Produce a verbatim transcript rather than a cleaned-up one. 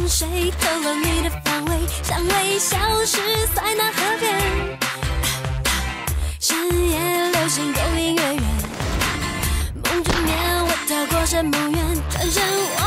水，透露你的方位，香味消失在那河边。深夜流行勾引月圆，梦中眠，我跳过山梦远，转身。